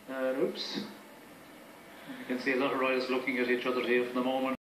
Oops. You can see a lot of riders looking at each other here for the moment.